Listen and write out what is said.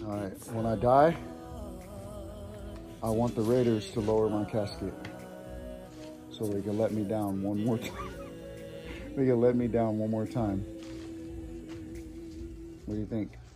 All right, when I die, I want the Raiders to lower my casket so they can let me down one more time. They can let me down one more time. What do you think?